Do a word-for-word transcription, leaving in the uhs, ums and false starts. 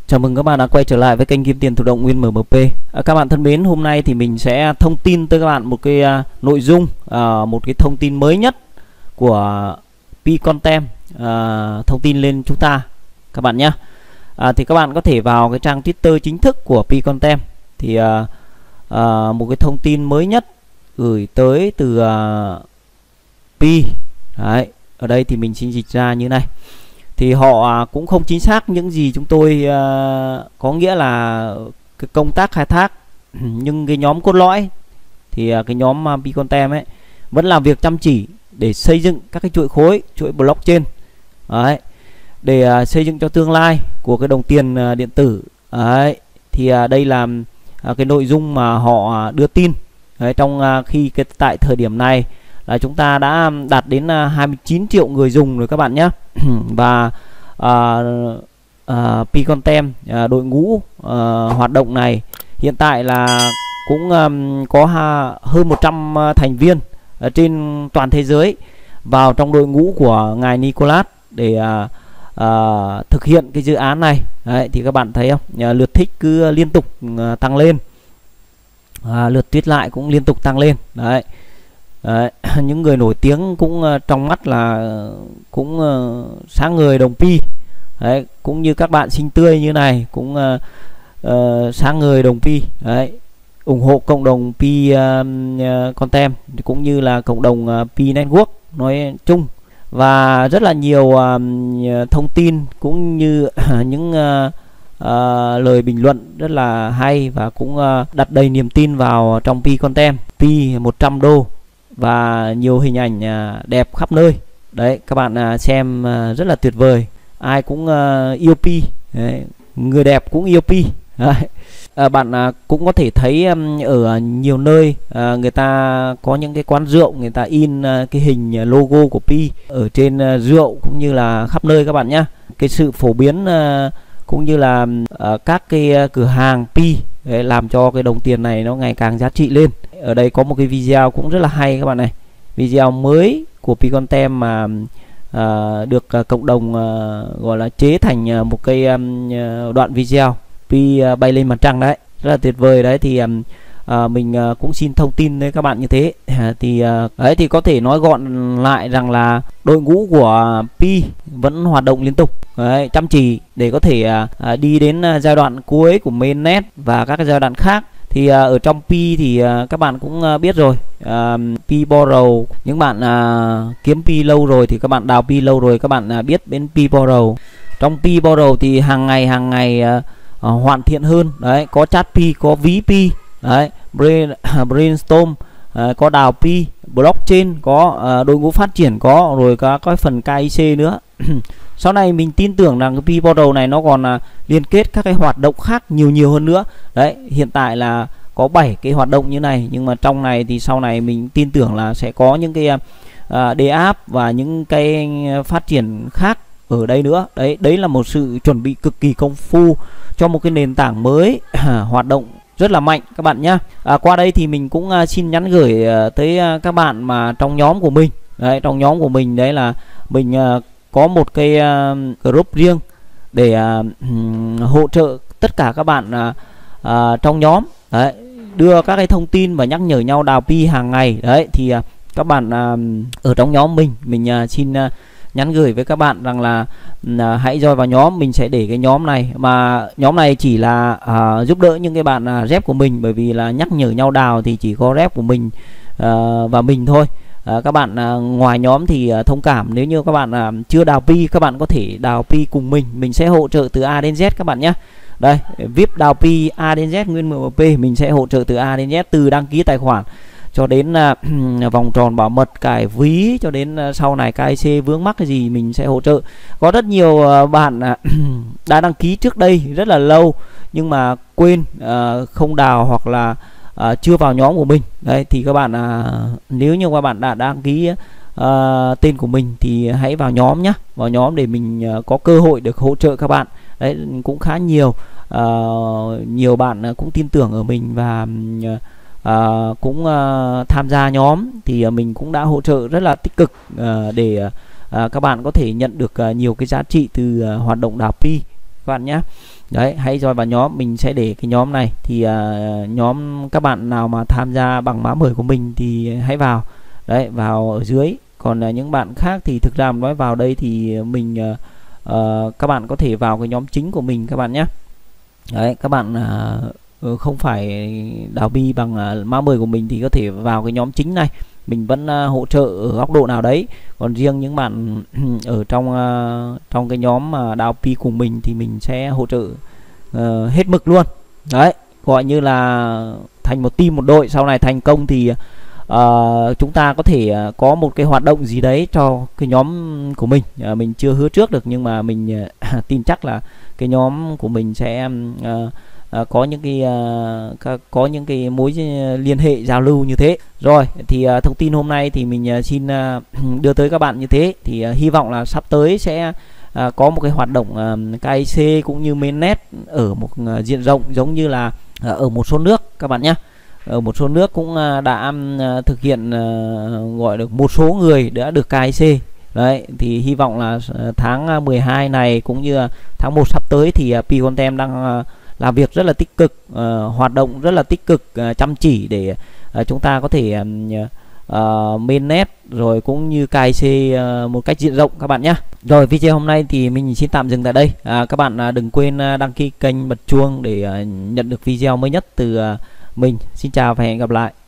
Chào mừng các bạn đã quay trở lại với kênh Kiếm Tiền Thụ Động Nguyên em em pê. À, các bạn thân mến, hôm nay thì mình sẽ thông tin tới các bạn một cái uh, nội dung, uh, một cái thông tin mới nhất của P-Contem uh, thông tin lên chúng ta các bạn nhé. À, thì các bạn có thể vào cái trang Twitter chính thức của P-Contem thì uh, uh, một cái thông tin mới nhất gửi tới từ uh, P. Đấy, ở đây thì mình xin dịch ra như này. Thì họ cũng không chính xác những gì chúng tôi uh, có nghĩa là cái công tác khai thác, nhưng cái nhóm cốt lõi thì uh, cái nhóm uh, P-Contem ấy vẫn làm việc chăm chỉ để xây dựng các cái chuỗi khối, chuỗi blockchain. Đấy, để uh, xây dựng cho tương lai của cái đồng tiền uh, điện tử. Đấy, thì uh, đây là uh, cái nội dung mà họ uh, đưa tin. Đấy, trong uh, khi cái tại thời điểm này là chúng ta đã đạt đến uh, hai mươi chín triệu người dùng rồi các bạn nhé. Và uh, uh, P-Contem, uh, đội ngũ uh, hoạt động này hiện tại là cũng um, có ha, hơn một trăm uh, thành viên ở trên toàn thế giới vào trong đội ngũ của ngài Nicolas để uh, uh, thực hiện cái dự án này. Đấy, thì các bạn thấy không, uh, lượt thích cứ liên tục uh, tăng lên, uh, lượt tweet lại cũng liên tục tăng lên. Đấy. Đấy, những người nổi tiếng cũng uh, trong mắt là cũng uh, sáng người đồng Pi. Đấy, cũng như các bạn xinh tươi như này cũng uh, uh, sáng người đồng Pi. Đấy, ủng hộ cộng đồng P-Contem uh, cũng như là cộng đồng uh, P Network nói chung. Và rất là nhiều uh, thông tin cũng như uh, những uh, uh, lời bình luận rất là hay và cũng uh, đặt đầy niềm tin vào trong P-Contem. P một trăm đô và nhiều hình ảnh uh, đẹp khắp nơi. Đấy, các bạn uh, xem uh, rất là tuyệt vời. Ai cũng uh, yêu P. Đấy, người đẹp cũng yêu P. Đấy. À, bạn à, cũng có thể thấy um, ở nhiều nơi à, người ta có những cái quán rượu, người ta in à, cái hình logo của P ở trên à, rượu cũng như là khắp nơi các bạn nhé. Cái sự phổ biến à, cũng như là à, các cái à, cửa hàng P để làm cho cái đồng tiền này nó ngày càng giá trị lên. Ở đây có một cái video cũng rất là hay các bạn này, video mới của P-Contem mà à, được à, cộng đồng à, gọi là chế thành à, một cái à, đoạn video P uh, bay lên mặt trăng. Đấy, rất là tuyệt vời. Đấy thì um, uh, mình uh, cũng xin thông tin với các bạn như thế. Thì uh, đấy thì có thể nói gọn lại rằng là đội ngũ của P vẫn hoạt động liên tục, đấy, chăm chỉ để có thể uh, uh, đi đến uh, giai đoạn cuối của mainnet và các cái giai đoạn khác. Thì uh, ở trong P thì uh, các bạn cũng uh, biết rồi, uh, P Borrow, những bạn uh, kiếm P lâu rồi thì các bạn đào P lâu rồi các bạn uh, biết đến P Borrow. Trong P Borrow thì hàng ngày hàng ngày uh, Uh, hoàn thiện hơn. Đấy, có chat P, có ví P, đấy, brain, brainstorm, uh, có đào P, blockchain, có uh, đội ngũ phát triển, có rồi có cái phần K I C nữa. Sau này mình tin tưởng rằng cái P Borrow này nó còn uh, liên kết các cái hoạt động khác nhiều nhiều hơn nữa. Đấy, hiện tại là có bảy cái hoạt động như này, nhưng mà trong này thì sau này mình tin tưởng là sẽ có những cái uh, đề app và những cái phát triển khác ở đây nữa. Đấy, đấy là một sự chuẩn bị cực kỳ công phu cho một cái nền tảng mới hoạt động rất là mạnh các bạn nhé. À, qua đây thì mình cũng uh, xin nhắn gửi uh, tới uh, các bạn mà trong nhóm của mình. Đấy, trong nhóm của mình đấy là mình uh, có một cái uh, group riêng để uh, um, hỗ trợ tất cả các bạn uh, uh, trong nhóm. Đấy, đưa các cái thông tin và nhắc nhở nhau đào P hàng ngày. Đấy thì uh, các bạn uh, ở trong nhóm mình mình uh, xin uh, nhắn gửi với các bạn rằng là uh, hãy join vào nhóm. Mình sẽ để cái nhóm này, mà nhóm này chỉ là uh, giúp đỡ những cái bạn uh, rep của mình, bởi vì là nhắc nhở nhau đào thì chỉ có rep của mình uh, và mình thôi. Uh, các bạn uh, ngoài nhóm thì uh, thông cảm, nếu như các bạn uh, chưa đào P, các bạn có thể đào P cùng mình. Mình sẽ hỗ trợ từ A đến Z các bạn nhé. Đây, vê i pê đào P A đến Z nguyên em em pê, mình sẽ hỗ trợ từ A đến Z, từ đăng ký tài khoản cho đến uh, vòng tròn bảo mật, cài ví, cho đến uh, sau này K I C vướng mắc cái gì mình sẽ hỗ trợ. Có rất nhiều uh, bạn uh, đã đăng ký trước đây rất là lâu nhưng mà quên uh, không đào hoặc là uh, chưa vào nhóm của mình. Đấy thì các bạn uh, nếu như các bạn đã đăng ký uh, tên của mình thì hãy vào nhóm nhé, vào nhóm để mình uh, có cơ hội được hỗ trợ các bạn. Đấy cũng khá nhiều, uh, nhiều bạn uh, cũng tin tưởng ở mình và uh, Uh, cũng uh, tham gia nhóm thì uh, mình cũng đã hỗ trợ rất là tích cực uh, để uh, các bạn có thể nhận được uh, nhiều cái giá trị từ uh, hoạt động đào P. các bạn nhé. Đấy, hãy join vào nhóm, mình sẽ để cái nhóm này thì uh, nhóm các bạn nào mà tham gia bằng mã mời của mình thì hãy vào. Đấy, vào ở dưới. Còn uh, những bạn khác thì thực ra nói vào đây thì mình uh, uh, các bạn có thể vào cái nhóm chính của mình các bạn nhé. Đấy, các bạn uh, không phải đào bi bằng uh, mã mời của mình thì có thể vào cái nhóm chính này. Mình vẫn uh, hỗ trợ ở góc độ nào đấy. Còn riêng những bạn ở trong uh, trong cái nhóm mà uh, đào pi cùng mình thì mình sẽ hỗ trợ uh, hết mực luôn. Đấy, gọi như là thành một team, một đội. Sau này thành công thì uh, chúng ta có thể uh, có một cái hoạt động gì đấy cho cái nhóm của mình. Uh, mình chưa hứa trước được nhưng mà mình uh, tin chắc là cái nhóm của mình sẽ uh, À, có những cái uh, có những cái mối liên hệ giao lưu như thế. Rồi thì uh, thông tin hôm nay thì mình uh, xin uh, đưa tới các bạn như thế. Thì uh, hy vọng là sắp tới sẽ uh, có một cái hoạt động uh, ca i xê cũng như mainnet ở một uh, diện rộng, giống như là uh, ở một số nước các bạn nhé. Ở một số nước cũng uh, đã uh, thực hiện uh, gọi được một số người đã được ca i xê. Đấy, thì hy vọng là uh, tháng mười hai này cũng như uh, tháng một sắp tới thì uh, P-Contem đang uh, làm việc rất là tích cực, uh, hoạt động rất là tích cực, uh, chăm chỉ để uh, chúng ta có thể uh, uh, mainnet rồi cũng như ca i xê uh, một cách diện rộng các bạn nhé. Rồi video hôm nay thì mình xin tạm dừng tại đây. À, các bạn uh, đừng quên uh, đăng ký kênh, bật chuông để uh, nhận được video mới nhất từ uh, mình. Xin chào và hẹn gặp lại.